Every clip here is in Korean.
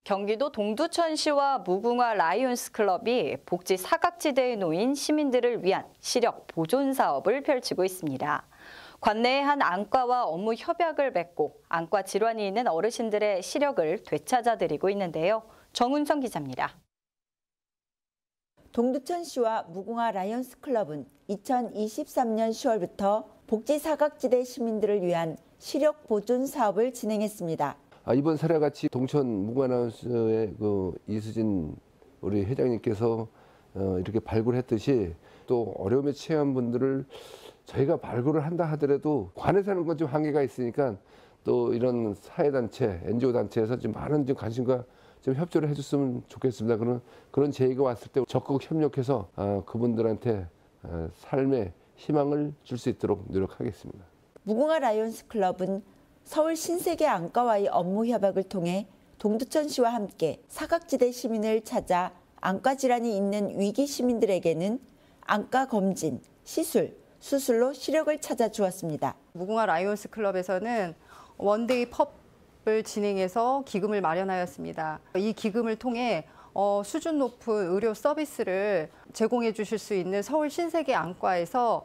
경기도 동두천시와 무궁화 라이온스 클럽이 복지 사각지대에 놓인 시민들을 위한 시력 보존 사업을 펼치고 있습니다. 관내의 한 안과와 업무 협약을 맺고 안과 질환이 있는 어르신들의 시력을 되찾아드리고 있는데요. 정은성 기자입니다. 동두천시와 무궁화 라이온스 클럽은 2023년 10월부터 복지 사각지대 시민들을 위한 시력 보존 사업을 진행했습니다. 이번 사례와 같이 동천 무궁화라이온스의 이수진 우리 회장님께서 이렇게 발굴했듯이 또 어려움에 처한 분들을 저희가 발굴을 한다 하더라도 관에서 하는 건 좀 한계가 있으니까 또 이런 사회단체, NGO 단체에서 좀 많은 관심과 좀 협조를 해줬으면 좋겠습니다. 그런 제의가 왔을 때 적극 협력해서 그분들한테 삶의 희망을 줄 수 있도록 노력하겠습니다. 무궁화 라이온스 클럽은 서울 신세계 안과와의 업무 협약을 통해 동두천시와 함께 사각지대 시민을 찾아 안과 질환이 있는 위기 시민들에게는 안과 검진, 시술, 수술로 시력을 찾아 주었습니다. 무궁화 라이온스 클럽에서는 원데이 펍을 진행해서 기금을 마련하였습니다. 이 기금을 통해 수준 높은 의료 서비스를 제공해 주실 수 있는 서울 신세계 안과에서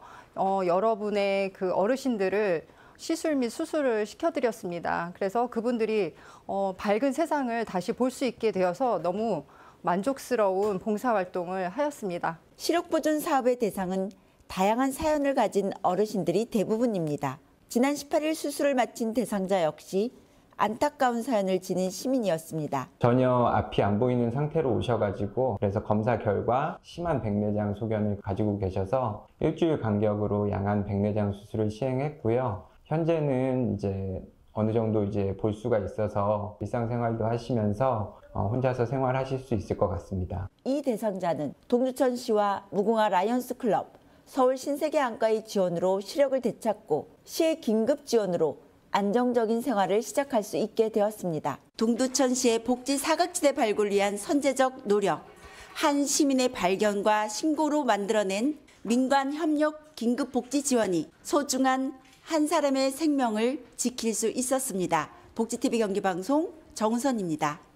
여러분의 그 어르신들을 시술 및 수술을 시켜드렸습니다. 그래서 그분들이 밝은 세상을 다시 볼 수 있게 되어서 너무 만족스러운 봉사활동을 하였습니다. 시력보존 사업의 대상은 다양한 사연을 가진 어르신들이 대부분입니다. 지난 18일 수술을 마친 대상자 역시 안타까운 사연을 지닌 시민이었습니다. 전혀 앞이 안 보이는 상태로 오셔가지고 그래서 검사 결과 심한 백내장 소견을 가지고 계셔서 일주일 간격으로 양안 백내장 수술을 시행했고요. 현재는 이제 어느 정도 이제 볼 수가 있어서 일상생활도 하시면서 혼자서 생활하실 수 있을 것 같습니다. 이 대상자는 동두천시와 무궁화 라이온스 클럽, 서울 신세계 안과의 지원으로 시력을 되찾고 시의 긴급 지원으로 안정적인 생활을 시작할 수 있게 되었습니다. 동두천시의 복지 사각지대 발굴을 위한 선제적 노력, 한 시민의 발견과 신고로 만들어낸 민관 협력 긴급 복지 지원이 소중한 한 사람의 생명을 지킬 수 있었습니다. 복지TV 경기방송 정우선입니다.